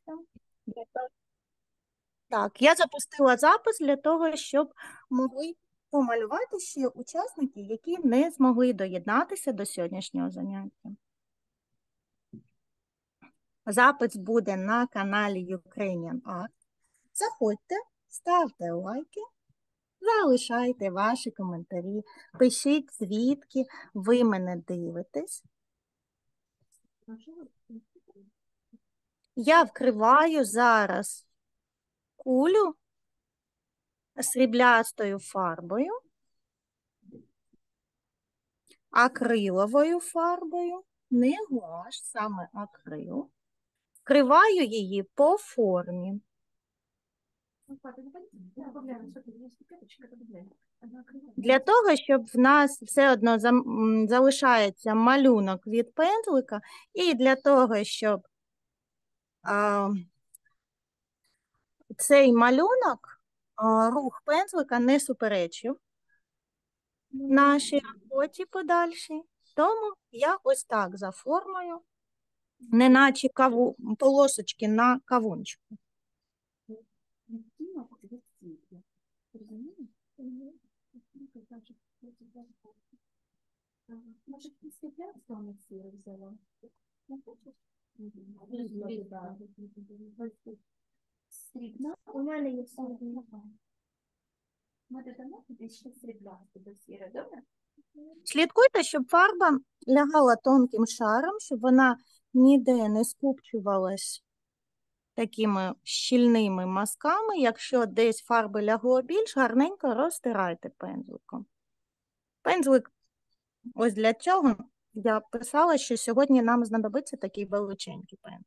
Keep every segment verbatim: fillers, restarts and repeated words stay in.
Для того- Так, я запустила запис для того, щоб могли помалювати ще учасники, які не змогли доєднатися до сьогоднішнього заняття. Запис буде на каналі Ukrainian Art. Заходьте, ставте лайки, залишайте ваші коментарі, пишіть, звідки ви мене дивитесь. Я вкриваю зараз кулю сріблястою фарбою, акриловою фарбою, не гуаш, саме акрил. Вкриваю її по формі. Для того, щоб в нас все одно залишається малюнок від пензлика, і для того, щоб а, цей малюнок, а, рух пензлика не суперечив нашій роботі подальшій, тому я ось так за формою, неначе каву, полосочки на кавунчику. Може, світлянство на сіре взяла? Срібна? У мене є срібна. Ми додамо туди ще сріблясто до сіре, добре? Слідкуйте, щоб фарба лягала тонким шаром, щоб вона ніде не скупчувалась такими щільними мазками. Якщо десь фарби лягло більш, гарненько розтирайте пензликом. Пензлик, ось для цього я писала, що сьогодні нам знадобиться такий величенький пензлик.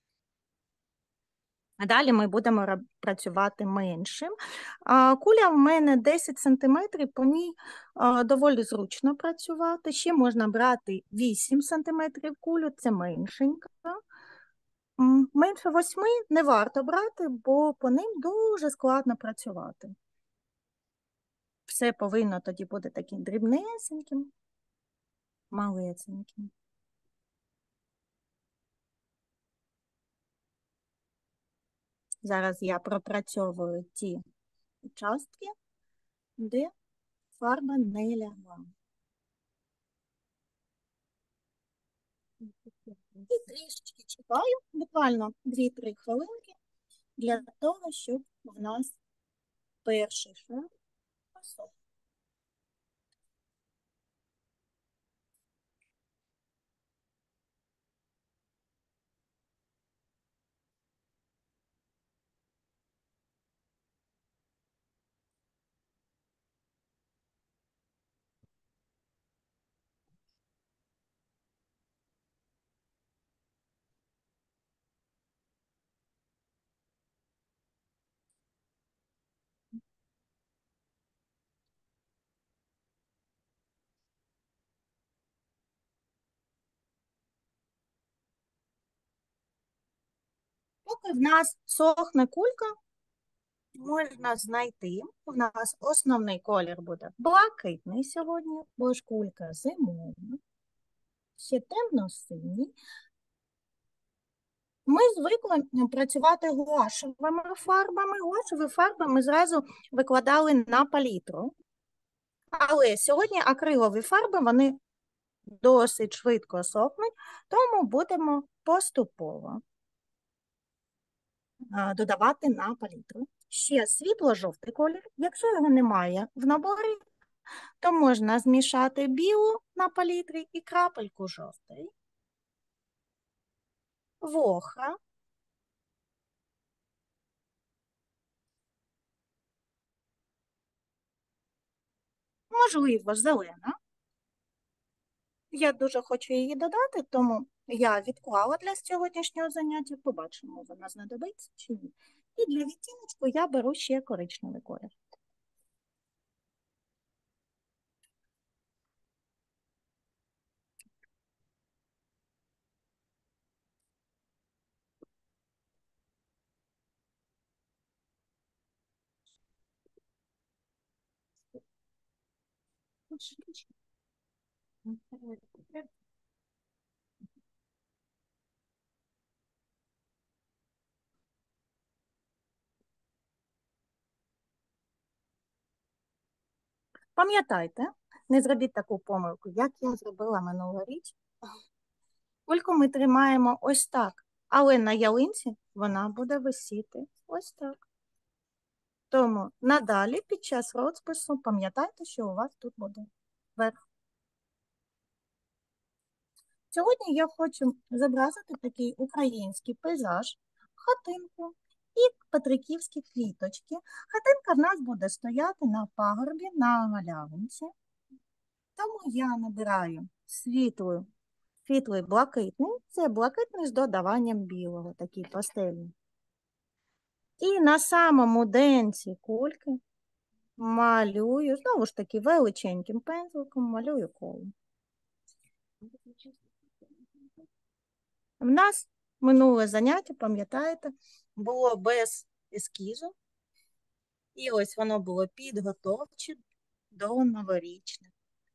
А далі ми будемо працювати меншим. Куля в мене десять сантиметрів, по ній доволі зручно працювати. Ще можна брати вісім сантиметрів кулю, це меншенька. Менше восьми не варто брати, бо по ним дуже складно працювати. Все повинно тоді бути таким дрібнесеньким, малесеньким. Зараз я пропрацьовую ті участки, де фарба не лягла. І трішечки чекаю, буквально дві-три хвилинки, для того, щоб у нас перший шар посох. Поки в нас сохне кулька, можна знайти, у нас основний колір буде блакитний сьогодні, бо ж кулька зимова, ще темно-синій. Ми звикли працювати гуашевими фарбами. Гуашеві фарби ми зразу викладали на палітру. Але сьогодні акрилові фарби, вони досить швидко сохнуть, тому будемо поступово додавати на палітру. Ще світло-жовтий колір. Якщо його немає в наборі, то можна змішати білу на палітрі і крапельку жовтий. Вохра. Можливо, зелена. Я дуже хочу її додати, тому я відклала для сьогоднішнього заняття. Побачимо, вона знадобиться чи ні. І для відтіночку я беру ще коричневий колір. Пам'ятайте, не зробіть таку помилку, як я зробила минулоріч. Кульку ми тримаємо ось так, але на ялинці вона буде висіти ось так. Тому надалі під час розпису пам'ятайте, що у вас тут буде верх. Сьогодні я хочу зобразити такий український пейзаж, хатинку і петриківські квіточки. Хатинка в нас буде стояти на пагорбі, на галявинці. Тому я набираю світлий, світлий блакитний, це блакитний з додаванням білого, такий пастельний. І на самому денці кульки малюю, знову ж таки, величеньким пензликом малюю коло. В нас минуле заняття, пам'ятаєте, було без ескізу. І ось воно було підготовче до новорічних.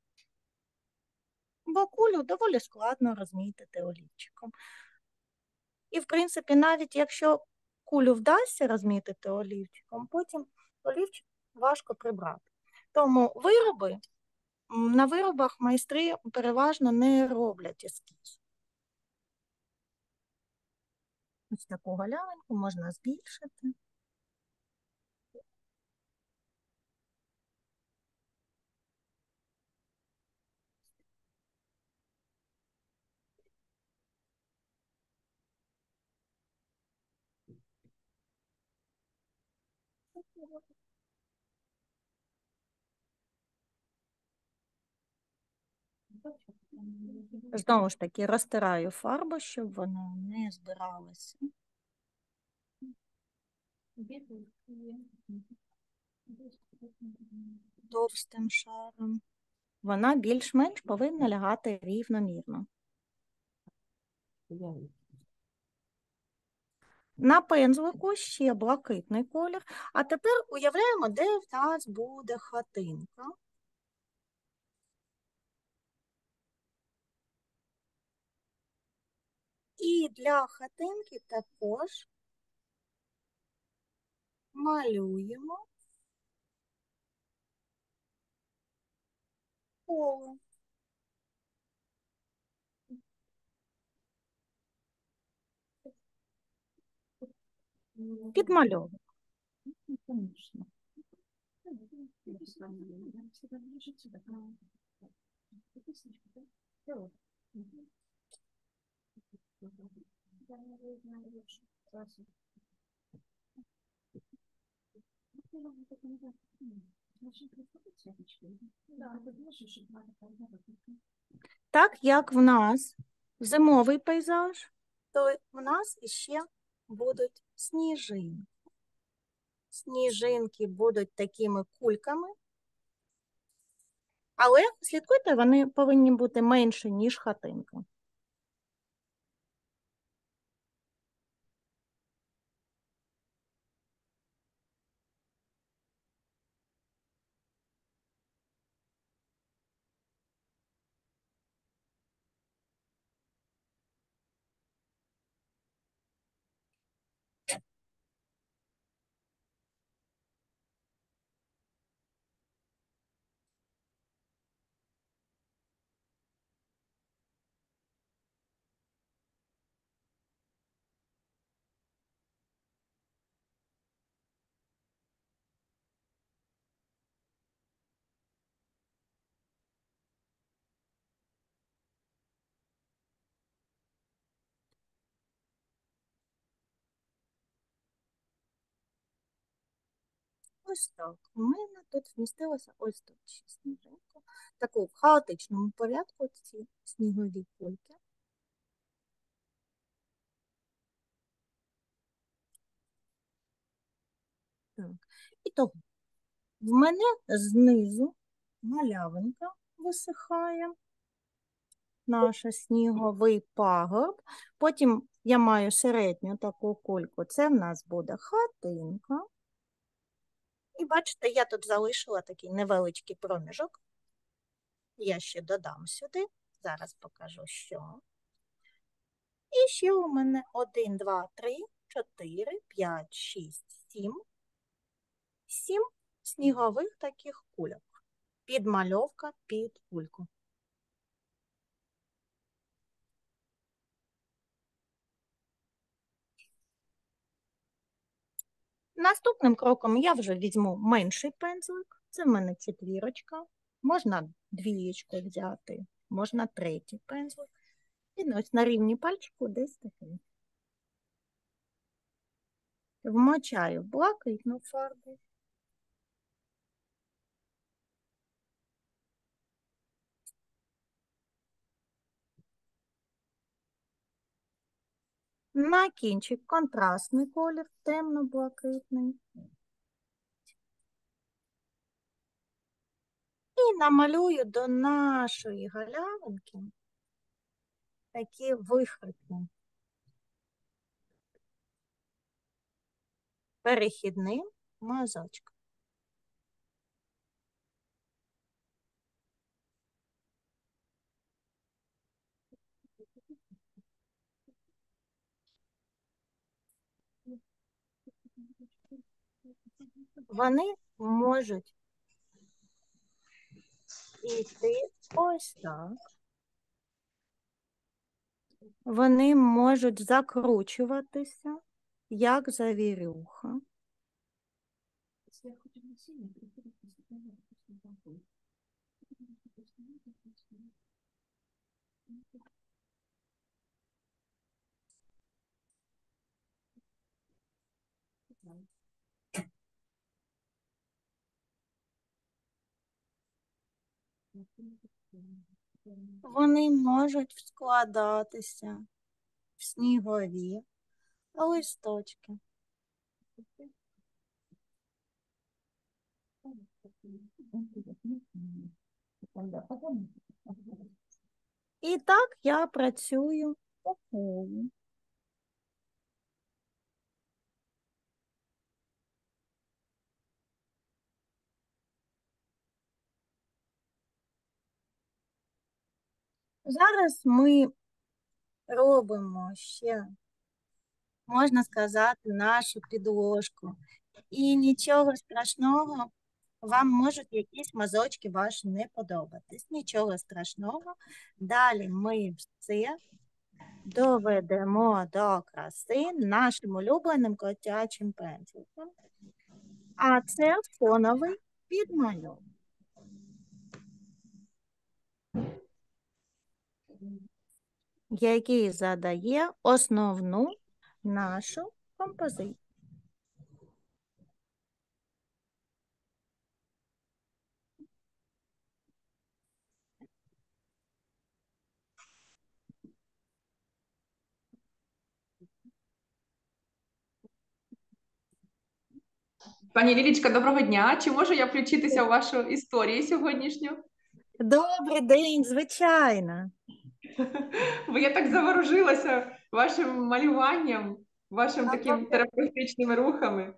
Бо кулю доволі складно розмітити олівчиком. І, в принципі, навіть якщо кулю вдасться розмітити олівчиком, потім олівчик важко прибрати. Тому вироби, на виробах майстри переважно не роблять ескіз. Ось таку галявинку можна збільшити. Знову ж таки, розтираю фарбу, щоб вона не збиралася. Товстим шаром. Вона більш-менш повинна лягати рівномірно. На пензлику ще блакитний колір. А тепер уявляємо, де в нас буде хатинка. І для хатинки також малюємо коло. Підмальовуємо. Так як в нас зимовий пейзаж, то в нас іще будуть сніжинки. Сніжинки будуть такими кульками, але слідкуйте, вони повинні бути менші, ніж хатинка. Ось так. У мене тут вмістилося ось тут ще сніжинка. Таку в хаотичному порядку ці снігові кульки. Так. І того, в мене знизу малявинка висихає, наша сніговий пагорб. Потім я маю середню таку кульку. Це в нас буде хатинка. І бачите, я тут залишила такий невеличкий проміжок. Я ще додам сюди. Зараз покажу, що. І ще у мене один, два, три, чотири, п'ять, шість, сім. Сім снігових таких кульок. Підмальовка під кульку. Наступним кроком я вже візьму менший пензлик. Це в мене четвірочка. Можна двієчку взяти, можна третій пензлик. І ось на рівні пальчику десь такий. Вмочаю блакитну фарбу. На кінчик контрастний колір, темно-блакитний. І намалюю до нашої галявинки такі вихрики. Перехідним мазочком. Вони можуть йти ось так. Вони можуть закручуватися, як завірюха. Вони можуть складатися в снігові листочки. І так я працюю по колу. Зараз ми робимо ще, можна сказати, нашу підложку. І нічого страшного, вам можуть якісь мазочки ваші не подобатись. Нічого страшного. Далі ми все доведемо до краси нашим улюбленим котячим пензликом. А це фоновий підмальовок, який задає основну нашу композицію. Пані Лілічка, доброго дня. Чи можу я включитися у вашу історію сьогоднішню? Добрий день, звичайно. Бо я так заворожилася вашим малюванням, вашим таким терапевтичними рухами.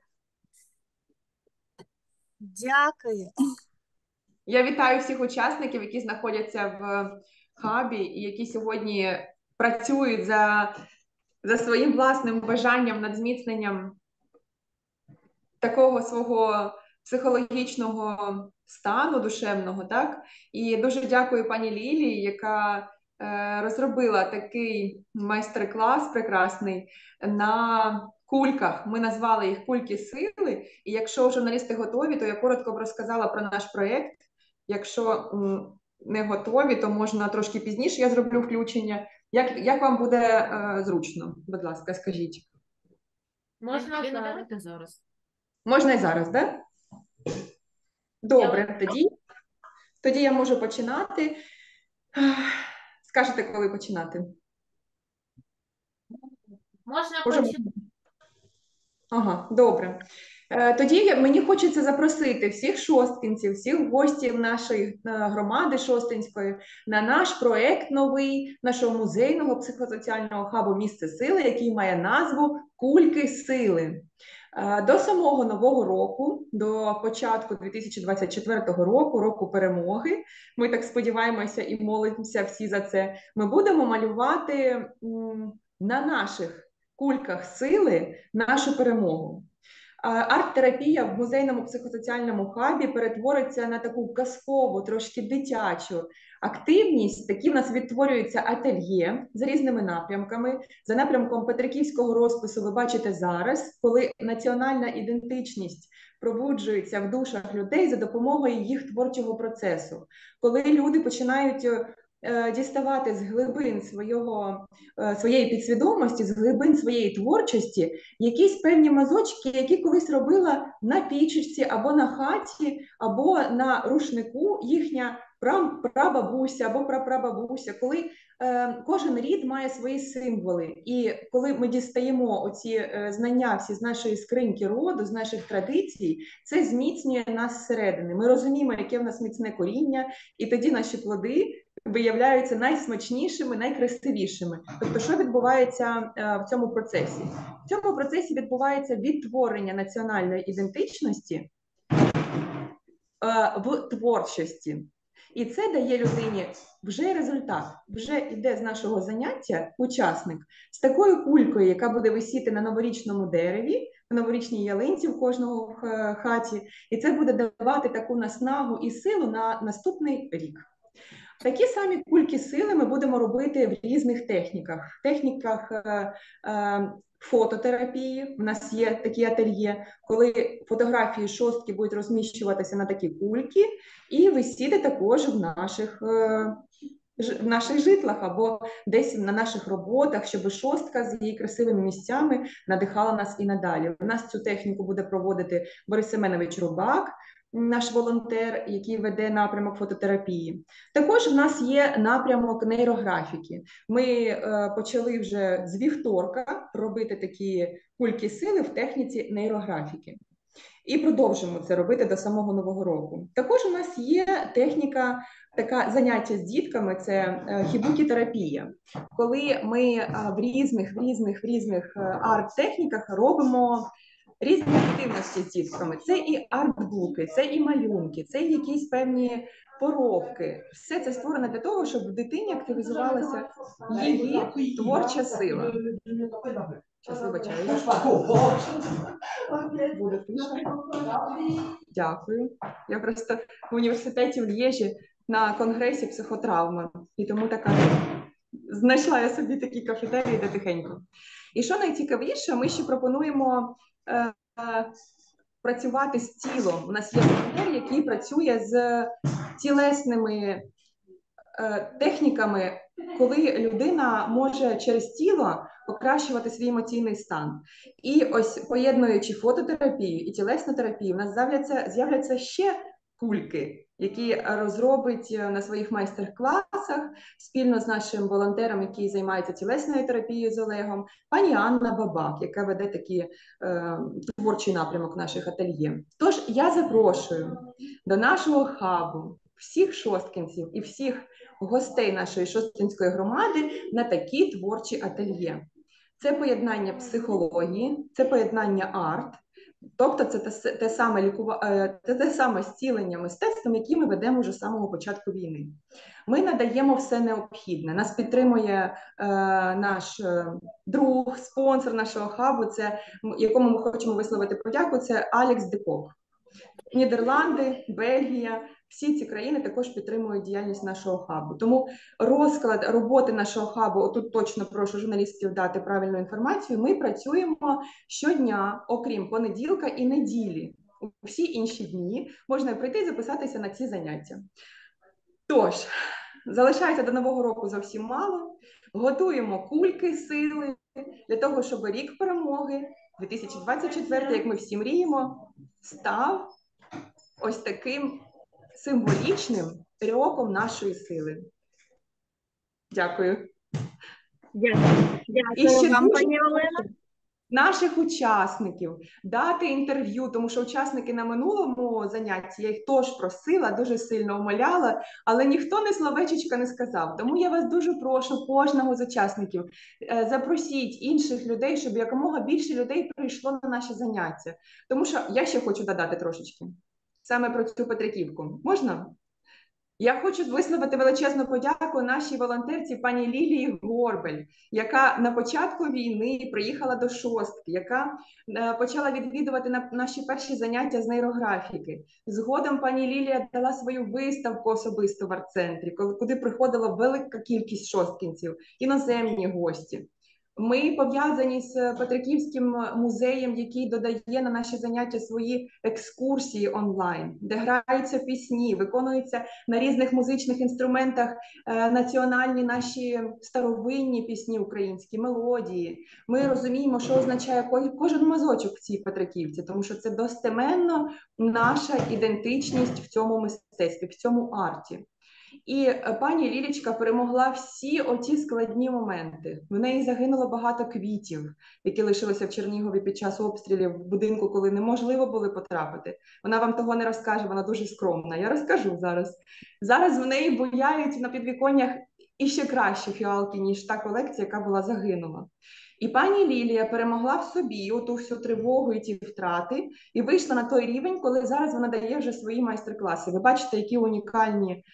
Дякую. Я вітаю всіх учасників, які знаходяться в хабі і які сьогодні працюють за, за своїм власним бажанням над зміцненням такого свого психологічного стану душевного, так? І дуже дякую пані Лілії, яка е, розробила такий майстер-клас прекрасний на кульках. Ми назвали їх «Кульки сили». І якщо журналісти готові, то я коротко б розказала про наш проєкт. Якщо м, не готові, то можна трошки пізніше я зроблю включення. Як, як вам буде е, зручно? Будь ласка, скажіть. Можна зараз. Можна і зараз, так? Да? Добре, тоді, тоді я можу починати. Скажете, коли починати? Можна Можемо? починати. Ага, добре. Е, Тоді мені хочеться запросити всіх шосткинців, всіх гостів нашої е, громади шостинської на наш проект новий, нашого музейного психосоціального хабу «Місце сили», який має назву «Кульки сили». Е, До самого нового року, до початку дві тисячі двадцять четвертого року, року перемоги, ми так сподіваємося і молимося всі за це, ми будемо малювати м, на наших кульках сили нашу перемогу. Арт-терапія в музейному психосоціальному хабі перетвориться на таку казкову, трошки дитячу активність. Такі в нас відтворюються ательє з різними напрямками. За напрямком петриківського розпису ви бачите зараз, коли національна ідентичність пробуджується в душах людей за допомогою їх творчого процесу. Коли люди починають діставати з глибин свого, своєї підсвідомості, з глибин своєї творчості якісь певні мазочки, які колись робила на пічечці, або на хаті, або на рушнику їхня прабабуся або прапрабабуся, коли е, кожен рід має свої символи. І коли ми дістаємо оці е, знання всі з нашої скриньки роду, з наших традицій, це зміцнює нас зсередини. Ми розуміємо, яке в нас міцне коріння, і тоді наші плоди виявляються найсмачнішими, найкрасивішими. Тобто, що відбувається е, в цьому процесі? В цьому процесі відбувається відтворення національної ідентичності е, в творчості. І це дає людині вже результат. Вже йде з нашого заняття учасник з такою кулькою, яка буде висіти на новорічному дереві, на новорічній ялинці в кожного в хаті. І це буде давати таку наснагу і силу на наступний рік. Такі самі кульки сили ми будемо робити в різних техніках. В техніках е, е, фототерапії. У нас є такі ательє, коли фотографії шостки будуть розміщуватися на такі кульки і висіти також в наших, е, в наших житлах або десь на наших роботах, щоб шостка з її красивими місцями надихала нас і надалі. У нас цю техніку буде проводити Борис Семенович Рубак, наш волонтер, який веде напрямок фототерапії. Також в нас є напрямок нейрографіки. Ми е, почали вже з вівторка робити такі кульки сили в техніці нейрографіки. І продовжимо це робити до самого Нового року. Також у нас є техніка, така заняття з дітками, це е, хібукі-терапія. Коли ми е, в різних, в різних, в різних арт-техніках робимо різні активності з дітками. Це і артбуки, це і малюнки, це і якісь певні поробки. Все це створено для того, щоб в дитині активізувалася її творча сила. Щас, вибачаю. Буде тиша. Дякую. Я просто в університеті в Лєжі на конгресі психотравми. І тому така знайшла я собі такі кафетерії, де тихенько. І що найцікавіше, ми ще пропонуємо е, працювати з тілом. У нас є волонтер, який працює з тілесними е, техніками, коли людина може через тіло покращувати свій емоційний стан. І ось поєднуючи фототерапію і тілесну терапію, у нас з'являться, з'являться ще кульки, які розробить на своїх майстер-класах спільно з нашим волонтером, який займається тілесною терапією з Олегом, пані Анна Бабак, яка веде такий е, творчий напрямок наших ательє. Тож я запрошую до нашого хабу всіх шосткинців і всіх гостей нашої шосткинської громади на такі творчі ательє. Це поєднання психології, це поєднання арт, тобто це те, те, саме лікува... те, те саме зцілення мистецтвом, яке ми ведемо вже з самого початку війни. Ми надаємо все необхідне. Нас підтримує е, наш друг, спонсор нашого хабу, це, якому ми хочемо висловити подяку, це Алекс Депок. Нідерланди, Бельгія, всі ці країни також підтримують діяльність нашого хабу. Тому розклад роботи нашого хабу, отут точно прошу журналістів дати правильну інформацію, ми працюємо щодня, окрім понеділка і неділі. У всі інші дні можна прийти і записатися на ці заняття. Тож, залишається до Нового року зовсім мало. Готуємо кульки сили для того, щоб рік перемоги, дві тисячі двадцять четвертий, як ми всі мріємо, став ось таким символічним роком нашої сили. Дякую. Дякую. І ще вам, дуже пані Олена. Наших учасників дати інтерв'ю, тому що учасники на минулому занятті, я їх теж просила, дуже сильно умоляла, але ніхто не словечечка не сказав. Тому я вас дуже прошу, кожного з учасників, запросіть інших людей, щоб якомога більше людей прийшло на наші заняття. Тому що я ще хочу додати трошечки, саме про цю Петриківку. Можна? Я хочу висловити величезну подяку нашій волонтерці пані Лілії Горбель, яка на початку війни приїхала до шостки, яка е, почала відвідувати на наші перші заняття з нейрографіки. Згодом пані Лілія дала свою виставку особисто в арт-центрі, куди приходила велика кількість шосткінців, іноземні гості. Ми пов'язані з Петриківським музеєм, який додає на наші заняття свої екскурсії онлайн, де граються пісні, виконуються на різних музичних інструментах е, національні наші старовинні пісні українські, мелодії. Ми розуміємо, що означає кожен мазочок в цій Петриківці, тому що це достеменно наша ідентичність в цьому мистецтві, в цьому арті. І пані Лілічка перемогла всі оті складні моменти. В неї загинуло багато квітів, які лишилися в Чернігові під час обстрілів в будинку, коли неможливо було потрапити. Вона вам того не розкаже, вона дуже скромна. Я розкажу зараз. Зараз в неї буяють на підвіконнях іще кращі фіалки, ніж та колекція, яка була загинула. І пані Лілія перемогла в собі оту всю тривогу і ті втрати, і вийшла на той рівень, коли зараз вона дає вже свої майстер-класи. Ви бачите, які унікальні е,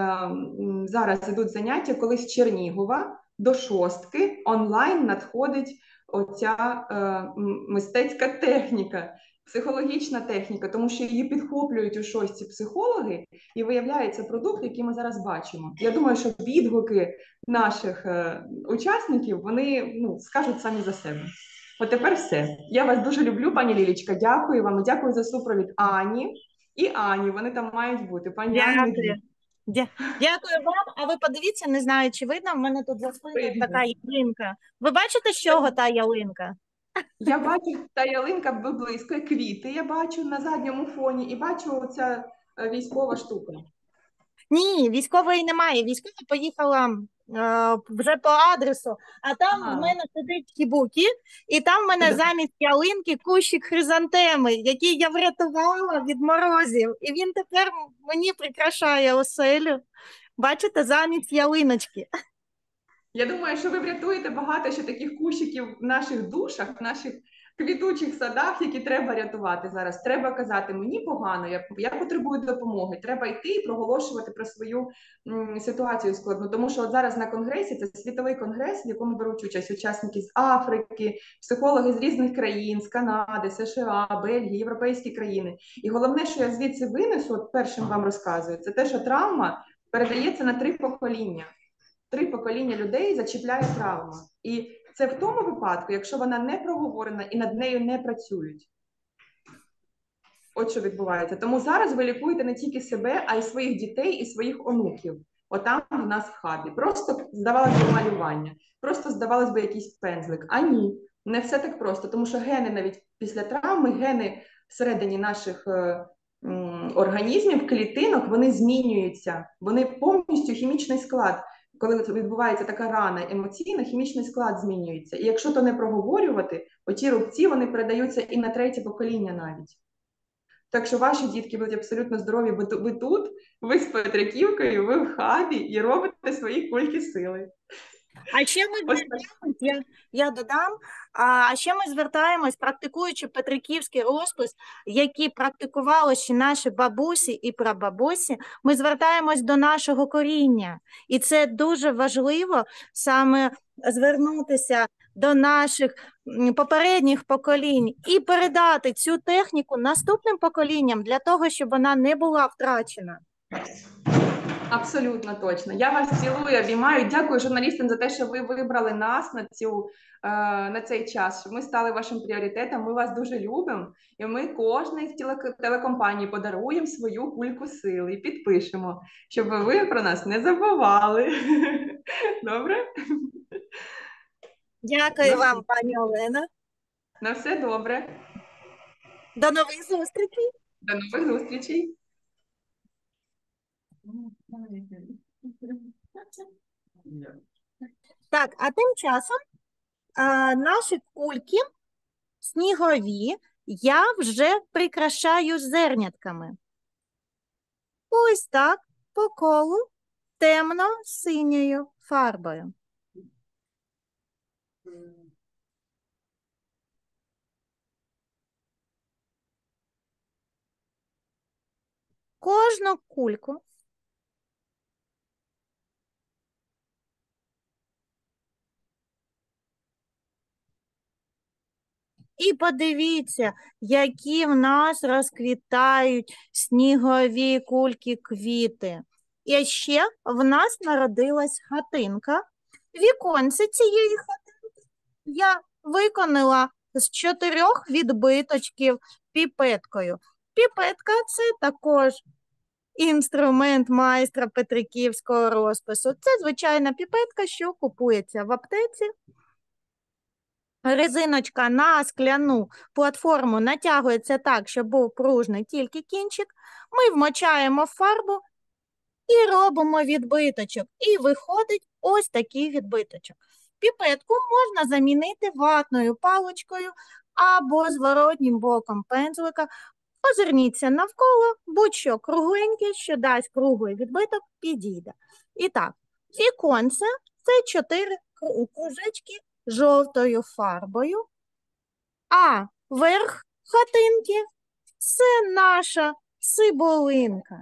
зараз ідуть заняття, коли з Чернігова до шостки онлайн надходить оця е, мистецька техніка, психологічна техніка, тому що її підхоплюють у шостці психологи, і виявляється продукт, який ми зараз бачимо. Я думаю, що відгуки наших е, учасників, вони ну, скажуть самі за себе. От тепер все. Я вас дуже люблю, пані Лілічка, дякую вам, дякую за супровід Ані і Ані, вони там мають бути. Пані Ані. Дякую. Дя- Дякую вам. А ви подивіться, не знаю, чи видно, в мене тут за спиною Видно. така ялинка. Ви бачите, з чого та ялинка? Я бачу, та ялинка близько, квіти я бачу на задньому фоні, і бачу оця е, військова штука. Ні, військової немає. Військова поїхала е, вже по адресу, а там А. в мене сидить кібукі, і там в мене Да. замість ялинки кущик хризантеми, який я врятувала від морозів. І він тепер мені прикрашає оселю. Бачите, замість ялиночки. Я думаю, що ви врятуєте багато ще таких кущиків в наших душах, в наших квітучих садах, які треба рятувати зараз. Треба казати, мені погано, я, я потребую допомоги. Треба йти і проголошувати про свою м, ситуацію складну. Тому що от зараз на конгресі, це світовий конгрес, в якому беруть участь учасники з Африки, психологи з різних країн, з Канади, США, Бельгії, європейські країни. І головне, що я звідси винесу, от першим вам розказую, це те, що травма передається на три покоління. Три покоління людей зачіпляє травма. І це в тому випадку, якщо вона не проговорена і над нею не працюють. От що відбувається. Тому зараз ви лікуєте не тільки себе, а й своїх дітей і своїх онуків. Отам в нас в хабі. Просто здавалося б малювання. Просто здавалось би якийсь пензлик. А ні, не все так просто. Тому що гени навіть після травми, гени всередині наших е, м, організмів, клітинок, вони змінюються. Вони повністю хімічний склад. Коли відбувається така рана емоційна, хімічний склад змінюється. І якщо то не проговорювати, оті рубці, вони передаються і на третє покоління навіть. Так що ваші дітки будуть абсолютно здорові, бо ви тут, ви з Петриківкою, ви в хабі і робите свої кульки сили. А ще ми звертаємось, я, я додам, а ще ми звертаємось, практикуючи петриківський розпис, який практикували ще наші бабусі і прабабусі, ми звертаємось до нашого коріння. І це дуже важливо саме звернутися до наших попередніх поколінь і передати цю техніку наступним поколінням для того, щоб вона не була втрачена. Абсолютно точно. Я вас цілую, обіймаю. Дякую журналістам за те, що ви вибрали нас на цю е, на цей час, щоб ми стали вашим пріоритетом. Ми вас дуже любимо, і ми кожній з телекомпаній подаруємо свою кульку сили і підпишемо, щоб ви про нас не забували. Добре? Дякую Ну, вам, пані Олена. На все добре. До нових зустрічей. До нових зустрічей. Так, а тим часом а, наші кульки снігові я вже прикрашаю зернятками. Ось так, по колу, темно-синьою фарбою. Кожну кульку І подивіться, які в нас розквітають снігові кульки квіти. І ще в нас народилась хатинка. Віконце цієї хатинки я виконала з чотирьох відбиточків піпеткою. Піпетка – це також інструмент майстра петриківського розпису. Це звичайна піпетка, що купується в аптеці. Резиночка на скляну платформу натягується так, щоб був пружний тільки кінчик. Ми вмочаємо фарбу і робимо відбиточок. І виходить ось такий відбиточок. Піпетку можна замінити ватною паличкою або зворотнім боком пензлика. Озирніться навколо, будь-що кругленьке, що дасть круглий відбиток, підійде. І так, віконце – це чотири кружечки жовтою фарбою, а верх хатинки – це наша цибулинка.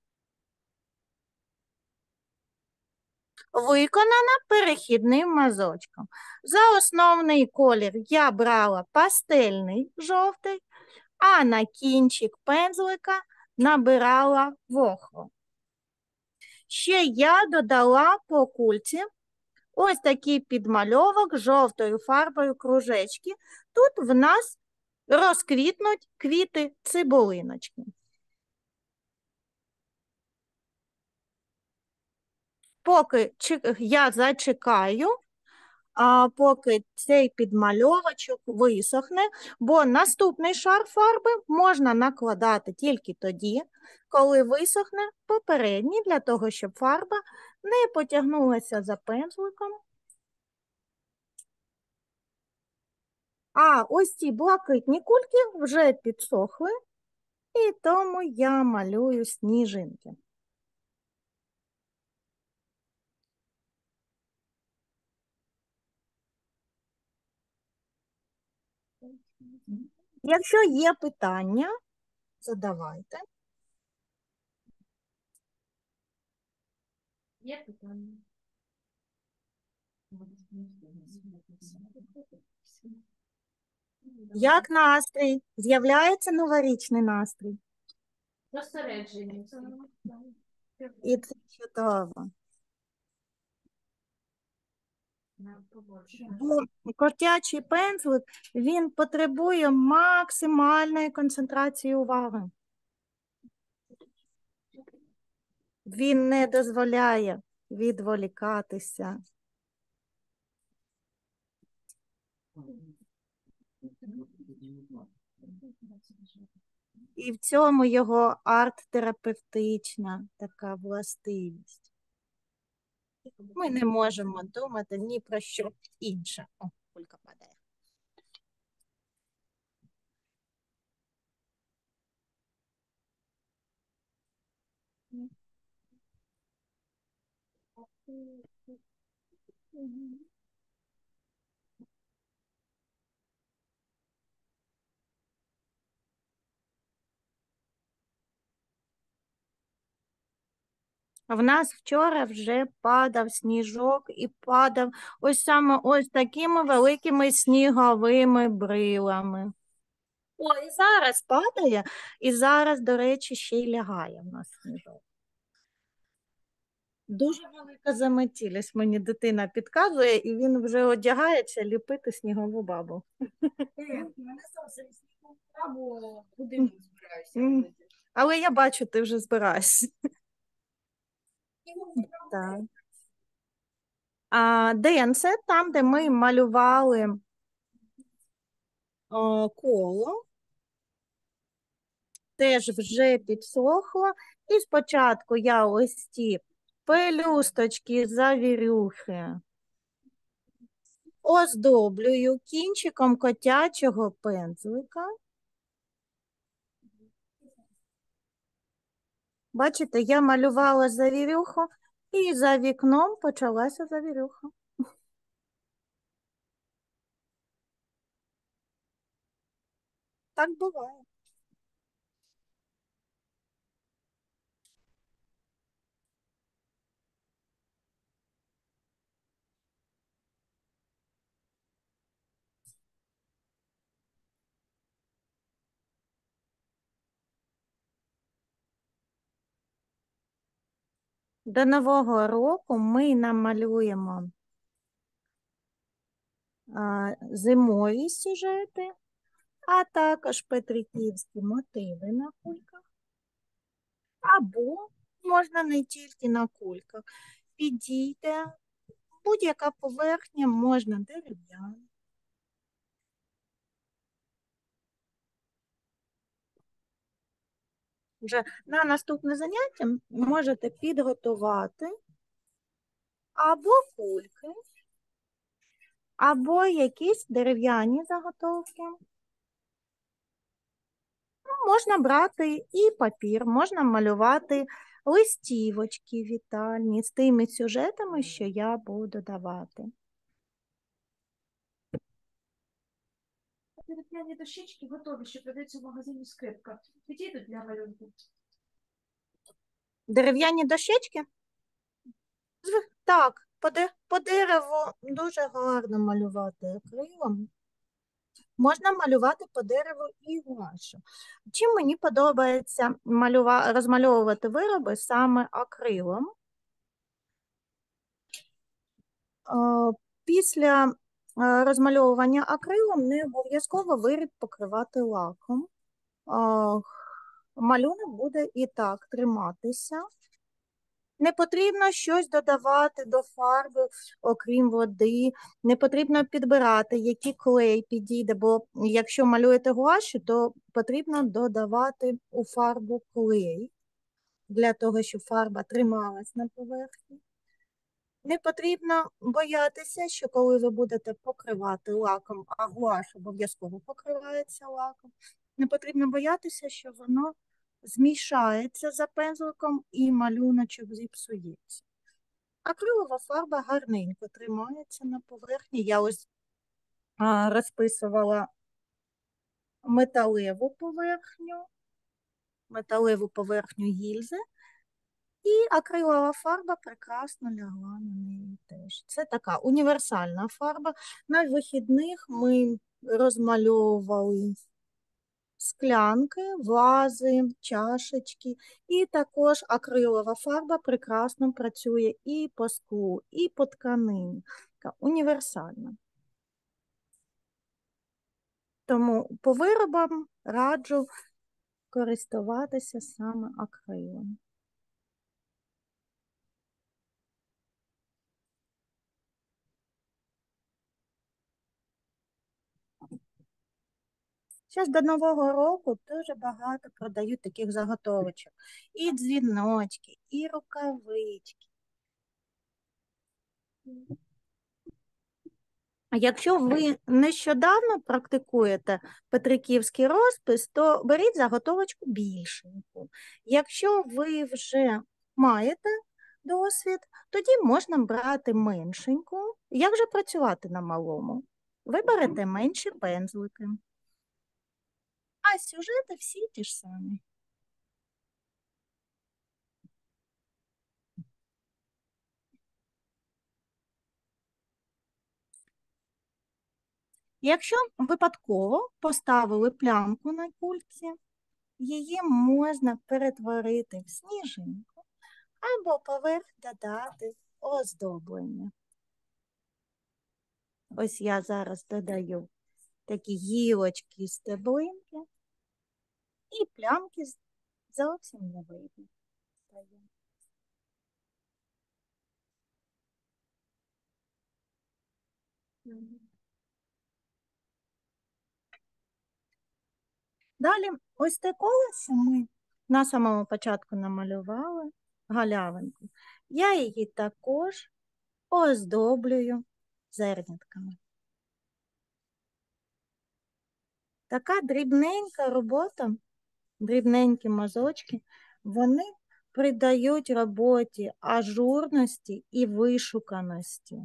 Виконана перехідним мазочком. За основний колір я брала пастельний жовтий, а на кінчик пензлика набирала вохру. Ще я додала по кульці ось такий підмальовок жовтою фарбою кружечки. Тут в нас розквітнуть квіти цибулиночки. Поки я зачекаю, а поки цей підмальовочок висохне, бо наступний шар фарби можна накладати тільки тоді, коли висохне попередній, для того, щоб фарба не потягнулася за пензликом. А ось ці блакитні кульки вже підсохли, і тому я малюю сніжинки. Якщо є питання, задавайте. Є питання? Як настрій? З'являється новорічний настрій? Зосередження. І це чудово. Бо котячий пензлик, він потребує максимальної концентрації уваги. Він не дозволяє відволікатися. І в цьому його арт-терапевтична така властивість. Ми не можемо думати ні про що інше. О, кулька падає. В нас вчора вже падав сніжок і падав ось саме ось такими великими сніговими брилами. О, і зараз падає, і зараз, до речі, ще й лягає в нас сніжок. Дуже велика заметілість, мені дитина підказує, і він вже одягається ліпити снігову бабу. Але я бачу, ти вже збираєшся. Так. А денце, там, де ми малювали о, коло, теж вже підсохло. І спочатку я ось ці пелюсточки, завірюхи оздоблюю кінчиком котячого пензлика. Бачите, я малювала завірюху, і за вікном почалася завірюха. Так буває. До Нового року ми намалюємо а, зимові сюжети, а також петриківські мотиви на кульках. Або можна не тільки на кульках. Підійде будь-яка поверхня, можна дерев'яна. Вже на наступне заняття можете підготувати або кульки, або якісь дерев'яні заготовки. Ну, можна брати і папір, можна малювати листівочки вітальні з тими сюжетами, що я буду давати. Дерев'яні дощечки готові, що продаються в магазині «Скрипка». Підійдуть для малюнку. Дерев'яні дощечки? Зв- Так, по, де- по дереву дуже гарно малювати акрилом. Можна малювати по дереву і гуашю. Чим мені подобається малюва... розмальовувати вироби саме акрилом? Е, Після е, розмальовування акрилом не обов'язково виріб покривати лаком. Е, Малюнок буде і так триматися. Не потрібно щось додавати до фарби, окрім води. Не потрібно підбирати, який клей підійде, бо якщо малюєте гуашю, то потрібно додавати у фарбу клей, для того, щоб фарба трималась на поверхні. Не потрібно боятися, що коли ви будете покривати лаком, а гуаш обов'язково покривається лаком, не потрібно боятися, що воно змішається за пензликом і малюночок зіпсується. Акрилова фарба гарненько тримається на поверхні. Я ось а, розписувала металеву поверхню, металеву поверхню гільзи, і акрилова фарба прекрасно лягла на неї теж. Це така універсальна фарба. На вихідних ми розмальовували склянки, вази, чашечки. І також акрилова фарба прекрасно працює і по склу, і по тканині. Така універсальна. Тому по виробам раджу користуватися саме акрилом. Зараз до Нового року дуже багато продають таких заготовочок. І дзвіночки, і рукавички. А якщо ви нещодавно практикуєте петриківський розпис, то беріть заготовочку більшеньку. Якщо ви вже маєте досвід, тоді можна брати меншеньку. Як же працювати на малому? Ви берете менші пензлики. А сюжети всі ті ж самі. Якщо випадково поставили плямку на кульці, її можна перетворити в сніжинку або поверх додати оздоблення. Ось я зараз додаю такі гілочки, стеблинки, і плямки зовсім не видно. Далі ось те коло, що ми на самому початку намалювали галявинку. Я її також оздоблюю зернятками. Така дрібненька робота, дрібненькі мазочки, вони придають роботі ажурності і вишуканості.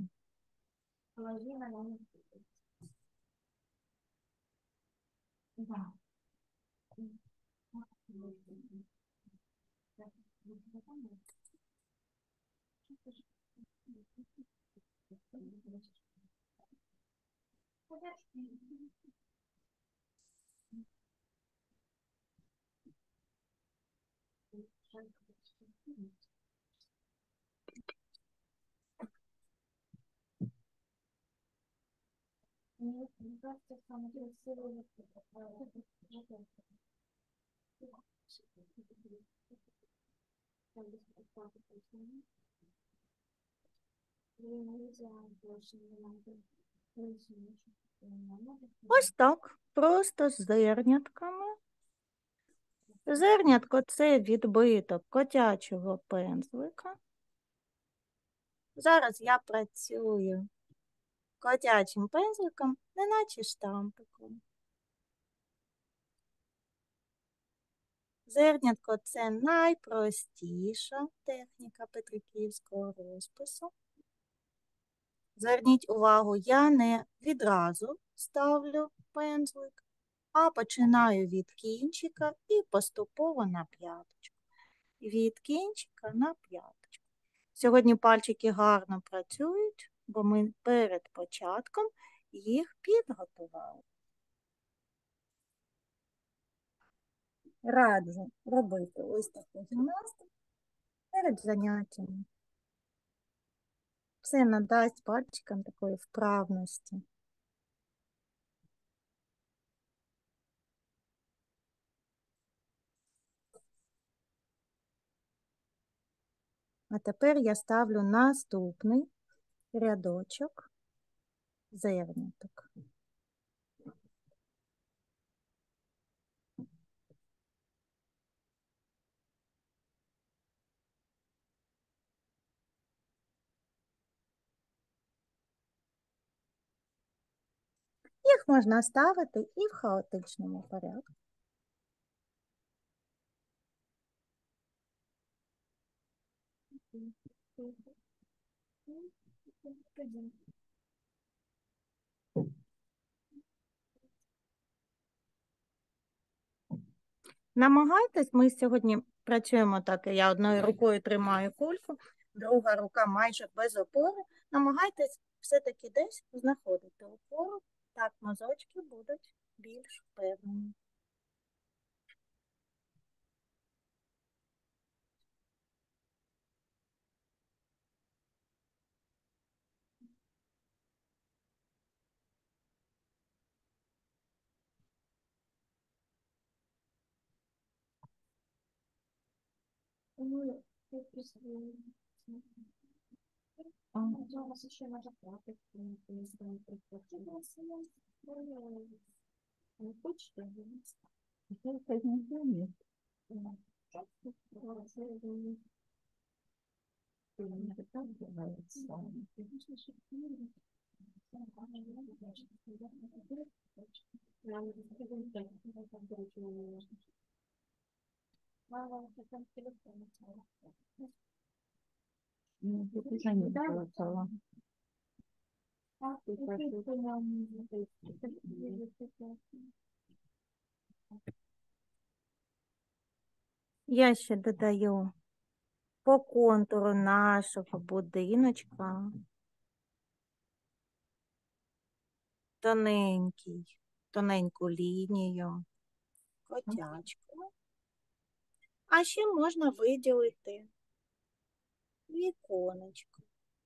кажется, самое красивое. Ось так, просто з зернятками. Зернятко – це відбиток котячого пензлика. Зараз я працюю котячим пензликом, неначе штампиком. Зернятко – це найпростіша техніка петриківського розпису. Зверніть увагу, я не відразу ставлю пензлик, а починаю від кінчика і поступово на п'яточку. Від кінчика на п'яточку. Сьогодні пальчики гарно працюють, бо ми перед початком їх підготували. Раджу робити ось таку гімнастику перед заняттями. Це надасть пальчикам такої вправності. А тепер я ставлю наступний рядочок зерняток. Їх можна ставити і в хаотичному порядку. Намагайтесь, ми сьогодні працюємо так, я одною рукою тримаю кульку, друга рука майже без опори. Намагайтесь все-таки десь знаходити опору, так мазочки будуть більш впевнені. Ну, я просто... А, у вас еще надо плакать, не знаю, не хочешь, да? Это не знаю. Это так нравится. Ну, это уже не получала. Я ще додаю по контуру нашого будиночка тоненький, тоненьку лінію, котячку. А ще можна виділити віконечко.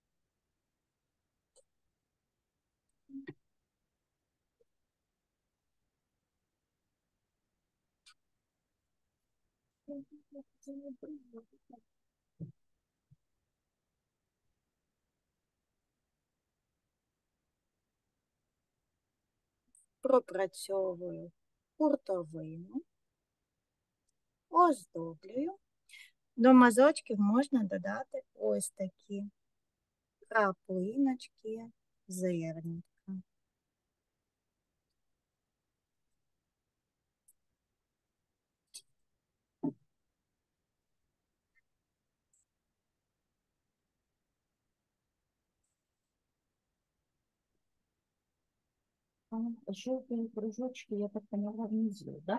Пропрацьовую хуртовину, оздоблюю. До мазочків можна додати ось такі краплиночки зернятка. Желтые кружочки, я так поняла, внизу, да?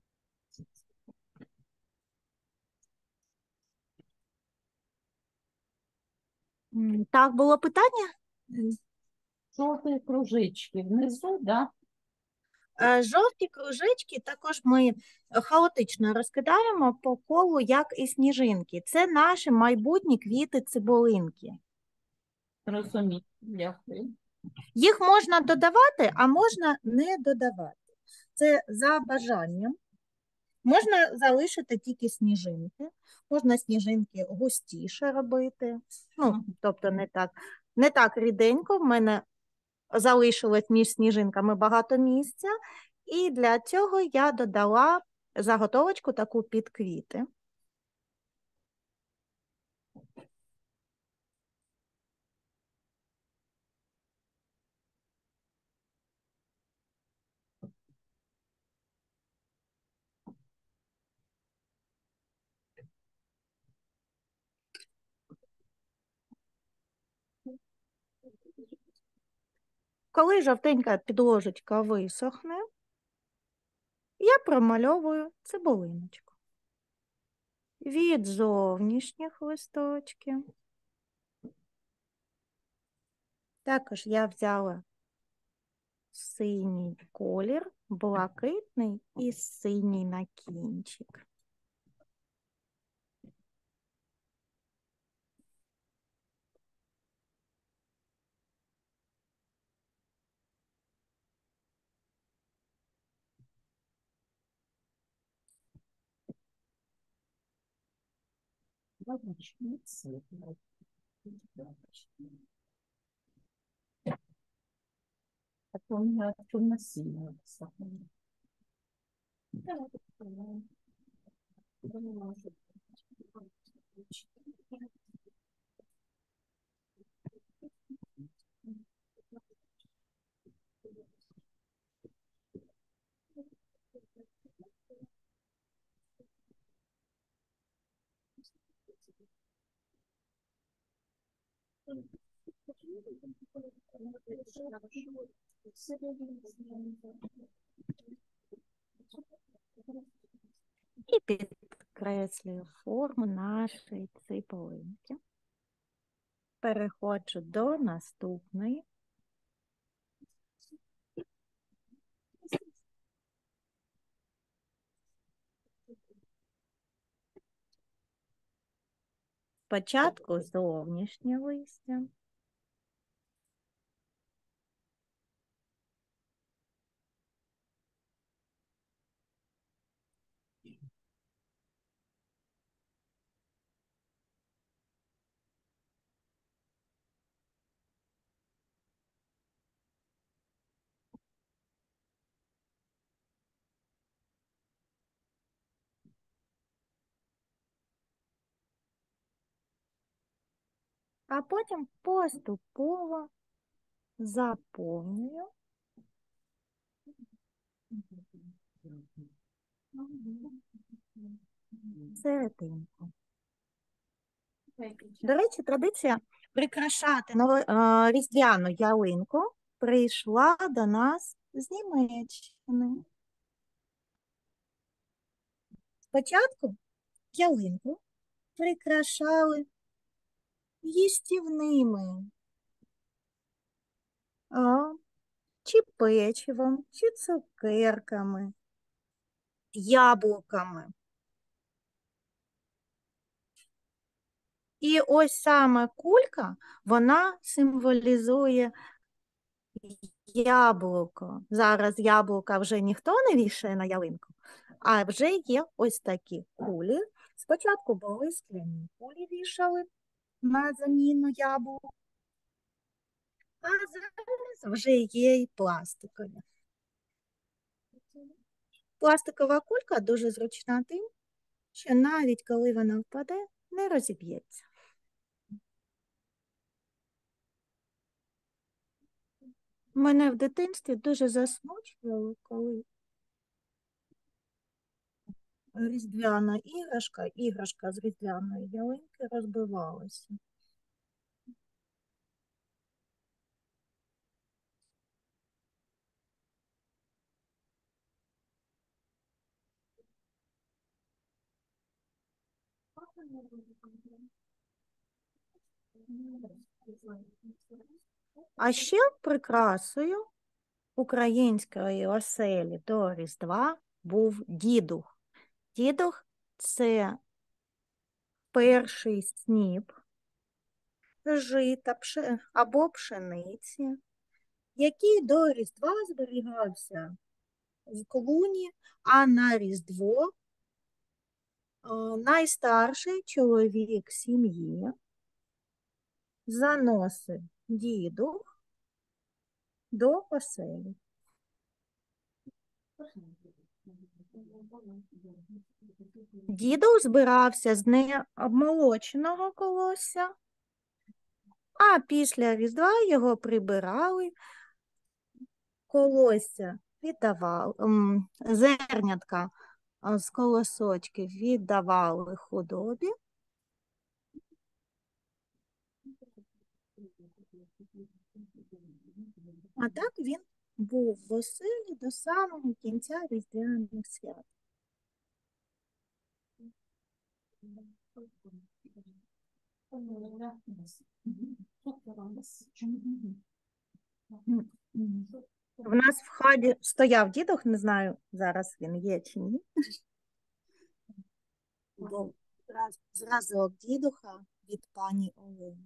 М, Так, було питання? Желтые кружечки внизу, да? Е, Жовті кружечки також ми хаотично розкидаємо по колу, як і сніжинки. Це наші майбутні квіти цибулинки. Розумію, дякую. Їх можна додавати, а можна не додавати. Це за бажанням. Можна залишити тільки сніжинки. Можна сніжинки густіше робити. Ну, тобто не так, не так ріденько. В мене залишилось між сніжинками багато місця. І для цього я додала заготовочку таку під квіти. Коли жовтенька підложечка висохне, я промальовую цибулиночку. Від зовнішніх листочків. Також я взяла синій колір, блакитний і синій на кінчик. Так у меня темно-синий. І підкреслюю форму нашої цибулинки. Переходжу до наступної. Спочатку зовнішнє листя. А потім поступово заповнюю серединку. До речі, традиція прикрашати ново- е, різдвяну ялинку прийшла до нас з Німеччини. Спочатку ялинку прикрашали їстівними, а, чи печивом, чи цукерками, яблуками. І ось саме кулька, вона символізує яблуко. Зараз яблука вже ніхто не вішає на ялинку, а вже є ось такі кулі. Спочатку були скляні кулі вішали на заміну яблук, а зараз вже є і пластикові. Пластикова кулька дуже зручна тим, що навіть коли вона впаде, не розіб'ється. Мене в дитинстві дуже засмучувало, коли різдвяна іграшка, іграшка з різдвяної ялинки розбивалася. А ще прикрасою української оселі до Різдва був дідух. Дідух – це перший сніп жита пше- або пшениці, який до Різдва зберігався в клуні, а на Різдво а, найстарший чоловік сім'ї заносив дідух до оселі. Дідух збирався з необмолоченого колосся, а після Різдва його прибирали, колосся віддавали, м, зернятка а, з колосочків віддавали худобі, а так він був в оселі до самого кінця різдвяних свят. В нас в хаті стояв дідух, не знаю, зараз він є чи ні. Був зраз- зразок дідуха від пані Олени.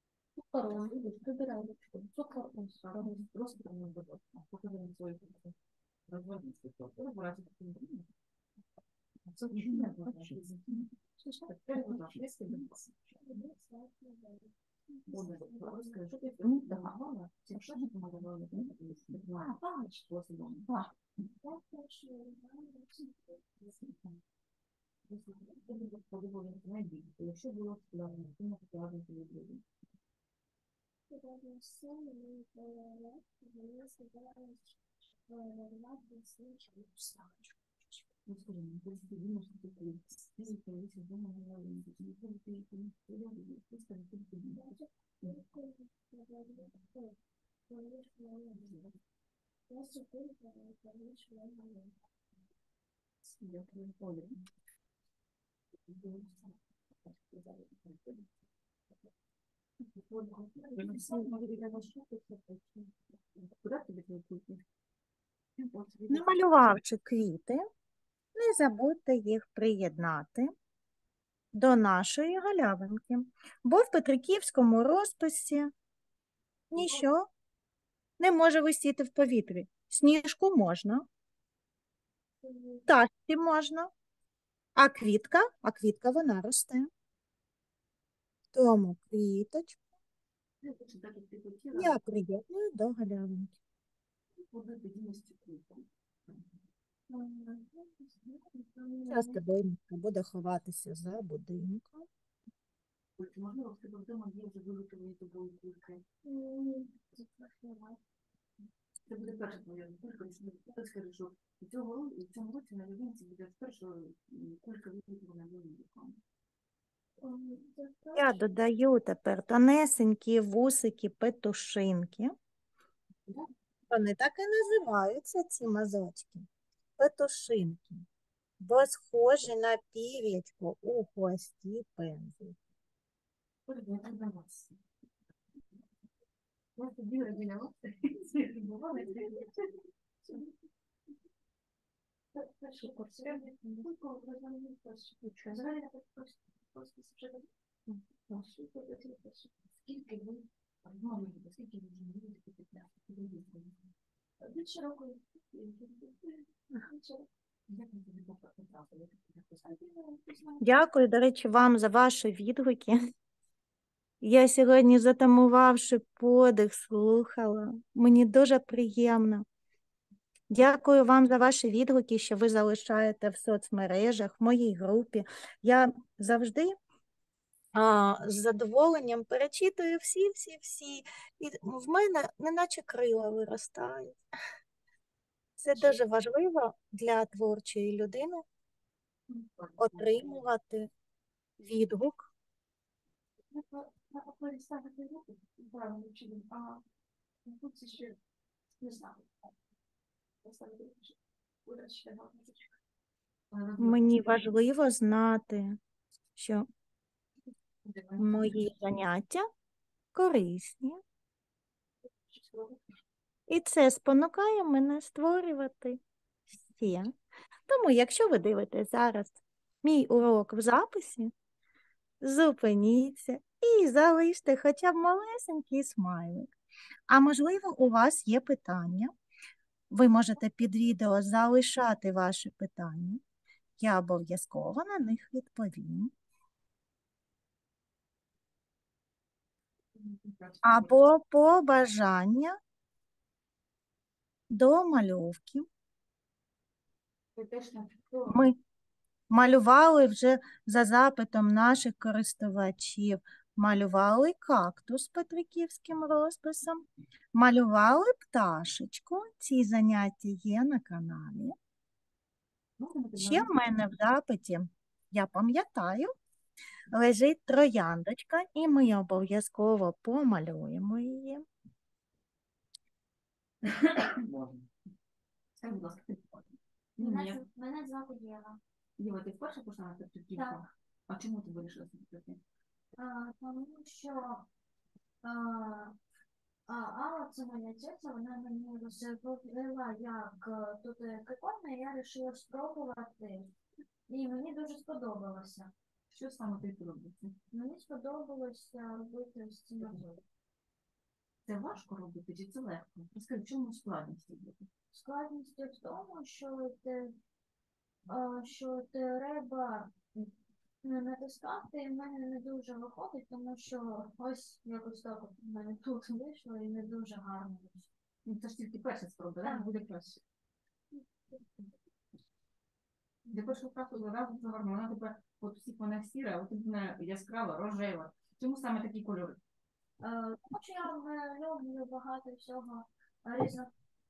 Намалювавши квіти, не забудьте їх приєднати до нашої галявинки, бо в петриківському розписі ніщо не може висіти в повітрі. Сніжку можна, пташці можна, а квітка, а квітка вона росте. Тому квіточку я приєдную до галявинки. Зараз будинка буде ховатися за будинком. Можливо, в тебе вдома є вже виготовлені тобою кульки. Це буде перша твоя кулька, ти скажеш, що в цьому році, в цьому році на Львівці буде вперше кулька виготовлена моїм руками. Я додаю тепер тонесенькі вусики петушинки. Вони так і називаються, ці мазочки. Петушинки. Бо схожі на пів'ячко у хвості пензлик. Я так до вас. Я тобі родила бували. Перший курс. Скільки ви розмовляєте, скільки ви живете п'ятнадцять? Більше року. Дякую, до речі, вам за ваші відгуки. Я сьогодні, затамувавши подих, слухала. Мені дуже приємно. Дякую вам за ваші відгуки, що ви залишаєте в соцмережах, в моїй групі. Я завжди а, з задоволенням перечитую всі-всі-всі. І в мене неначе крила виростають. Це дуже важливо для творчої людини отримувати відгук. Мені важливо знати, що мої заняття корисні. І це спонукає мене створювати ще. Тому, якщо ви дивитесь зараз мій урок в записі, зупиніться і залиште хоча б малесенький смайлик. А можливо, у вас є питання. Ви можете під відео залишати ваші питання. Я обов'язково на них відповім. Або побажання до мальовки. Ми малювали вже за запитом наших користувачів. Малювали кактус з петриківським розписом, малювали пташечку. Ці заняття є на каналі. Ще в мене в запиті, я пам'ятаю, лежить трояндочка, і ми обов'язково помалюємо її. Скажи, будь ласка, ти Мене, Ні. з- мене звати Єва. Єва, ти вперше пішла на Петриківку? Так. А чому ти вирішила сюди піти? А, тому що а, а, Алла, це моя тетя, вона мені розповіла, як е, тут е, прикольно, і я вирішила спробувати. І мені дуже сподобалося. Що саме ти тут робиш? Мені сподобалося робити стінозу. Це важко робити чи це легко? Розкажи, в чому складність робити? Складність в тому, що, те, а, що треба не натискати, і в мене не дуже виходить, тому що ось якось так от в мене тут вийшло і не дуже гарно вийшло. Ну, це ж тільки перша спроба, так? Так. Буде краще. Для першого разу разу дуже гарно. Вона тепер, от всіх вона сіра, а от тут вона яскрава, рожева. Чому саме такі кольори? Е, Тому що я е, люблю багато всього різного.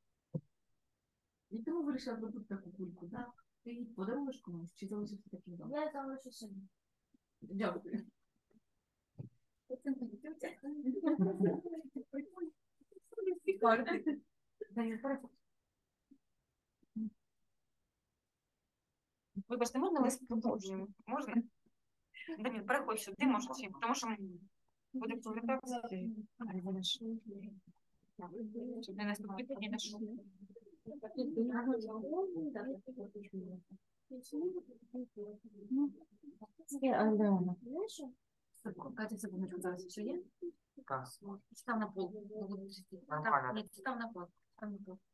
І тому вирішила зробити таку кульку, так? Ти її подаруєш комусь, чи залишишся таким вдома? Я залишу собі. Дякую. Вибачте, можна ми продовжуємо? Можна? Даніл, переходь сюди, може, чи, тому що ми буде повертатися. Щоб не наступити, ні на що. Катя, секундочку, зараз все є? Став на пол. Нормально. Ні, став на пол. Став на пол.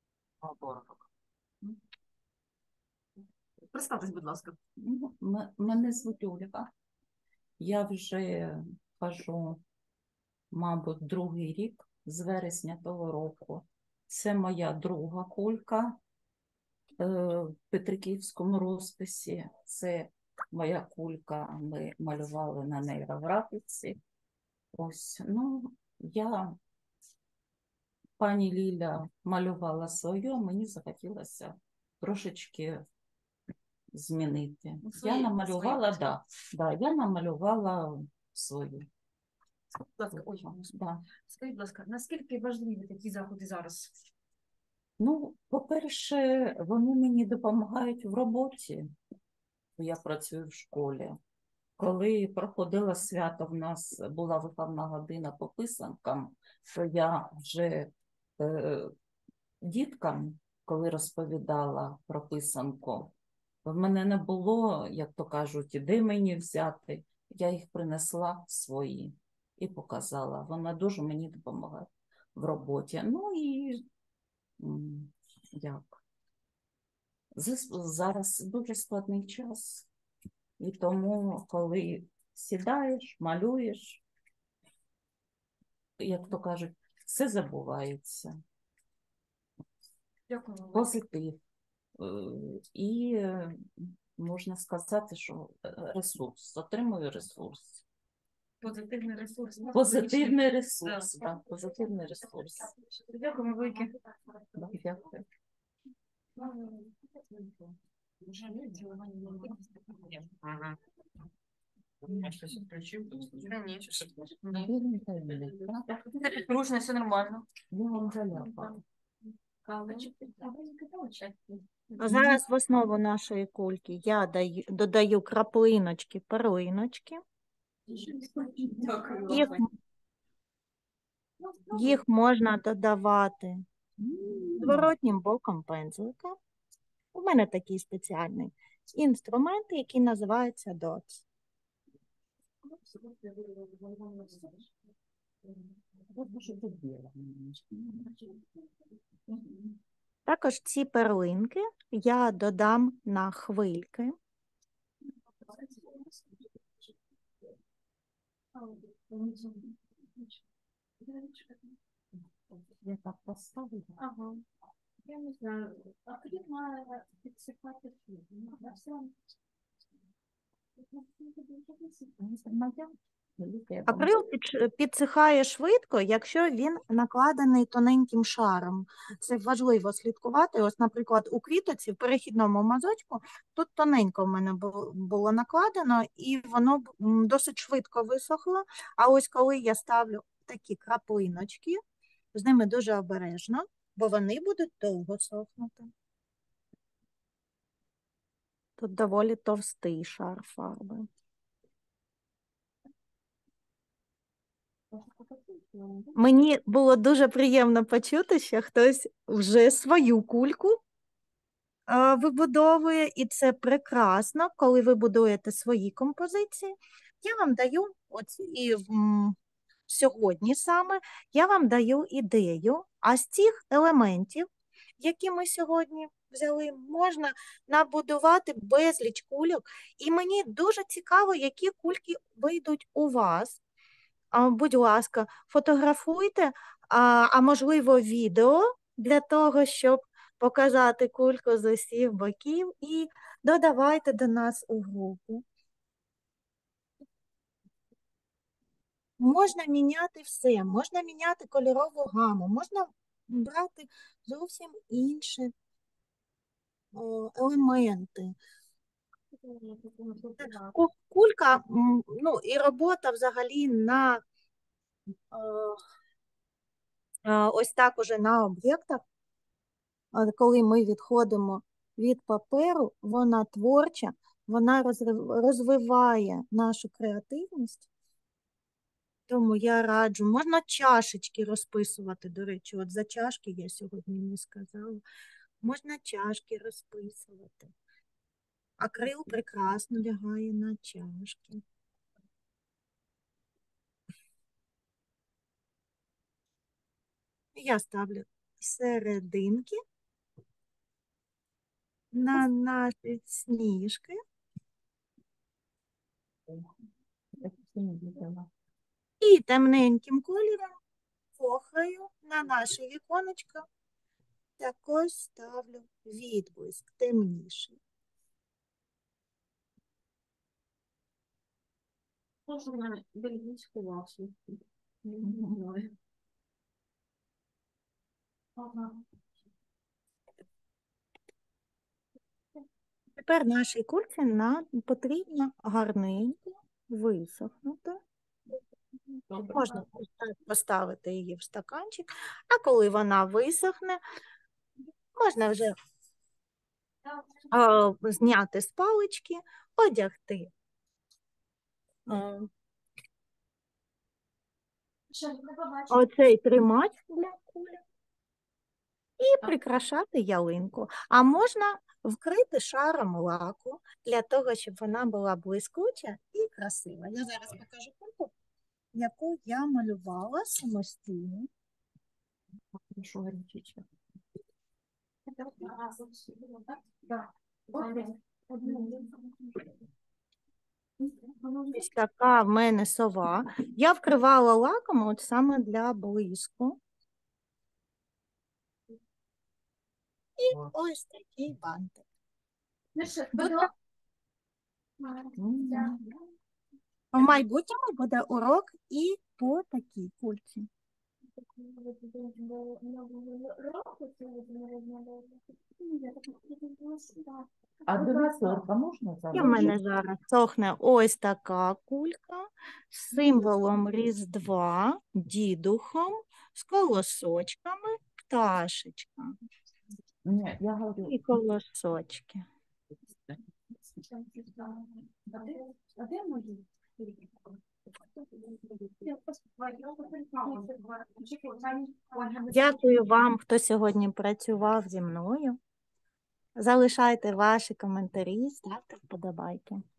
Представтесь, будь ласка. Ну, м- Мене звуть Ольга. Я вже хожу, мабуть, другий рік з вересня того року. Це моя друга кулька е, в Петриківському розписі. Це моя кулька, ми малювали на нейрографіці. Ось, ну, я, пані Ліля малювала свою, а мені захотілося трошечки змінити. Ну, Я свої- намалювала, свої. да, да, я намалювала свою. Будь ласка, ой, Да. скажіть, будь ласка, наскільки важливі такі заходи зараз? Ну, по-перше, вони мені допомагають в роботі. Я працюю в школі. Коли проходило свято, в нас була виховна година по писанкам, то я вже е, діткам, коли розповідала про писанку, в мене не було, як то кажуть, де мені взяти. Я їх принесла свої і показала. Вона дуже мені допомагає в роботі. Ну і м, як? Зас- Зараз дуже складний час. І тому, коли сідаєш, малюєш, як то кажуть, все забувається. Дякую вам. Позитив. Е, І е, можна сказати, що е, ресурс, отримую ресурс. Позитивний ресурс. Позитивний ресурс, так, позитивний ресурс. Дякуємо велике. Да, Дякую. Вже не ділування. Ага. Я щось включив, то слухай. Ні. Вірний таймінг, так? Це підручно, все нормально. Я вам заляпала. Зараз в основу нашої кульки я даю, додаю краплиночки, перлиночки. Дякую. Їх, їх можна додавати зворотнім боком пензлика. У мене такий спеціальний інструмент, який називається дотс. Також ці перлинки я додам на хвильки. Я так поставлю. Ага. Я не знаю, акрил має підсипати фільм. На все. Акрил підш- підсихає швидко, якщо він накладений тоненьким шаром. Це важливо слідкувати. Ось, наприклад, у квітоці в перехідному мазочку тут тоненько в мене бу- було накладено, і воно б, м, досить швидко висохло. А ось коли я ставлю такі краплиночки, з ними дуже обережно, бо вони будуть довго сохнути. Тут доволі товстий шар фарби. Мені було дуже приємно почути, що хтось вже свою кульку е, вибудовує, і це прекрасно, коли ви будуєте свої композиції. Я вам даю, от і м, сьогодні саме, я вам даю ідею, а з цих елементів, які ми сьогодні взяли, можна набудувати безліч кульок. І мені дуже цікаво, які кульки вийдуть у вас. А, Будь ласка, фотографуйте, а, а можливо відео для того, щоб показати кульку з усіх боків, і додавайте до нас у групу. Можна міняти все, можна міняти кольорову гаму, можна брати зовсім інші о, елементи. Ку- Кулька, м, ну і робота взагалі на е, е, ось так уже на об'єктах, е, коли ми відходимо від паперу, вона творча, вона розрив- розвиває нашу креативність. Тому я раджу, можна чашечки розписувати, до речі, от за чашки я сьогодні не сказала. Можна чашки розписувати. Акрил прекрасно лягає на чашки. Я ставлю серединки на наші сніжки. І темненьким кольором фохрою на наше віконечко також ставлю відблиск темніший. Можна бельгійську васу. Ага. Тепер нашій кульці нам потрібно гарненько висохнути. Можна ось так поставити її в стаканчик, а коли вона висохне, можна вже а, зняти з палички, одягти а, Ще не побачила. оцей тримач для кулі і прикрашати ялинку. А можна вкрити шаром лаку для того, щоб вона була блискуча і красива. Я зараз покажу кульку, яку я малювала самостійно. Прошу горячичок. Ось така в мене сова. Я вкривала лаком от саме для блиску. І ось такий бантик. Буде- В майбутньому буде урок і по такій кульці. А до веселка можна І в залишити? мене зараз сохне ось така кулька з символом Різдва, дідухом, з колосочками, пташечка Ні, я говорю. і колосочки. А де мої? Дякую вам, хто сьогодні працював зі мною. Залишайте ваші коментарі, ставте вподобайки.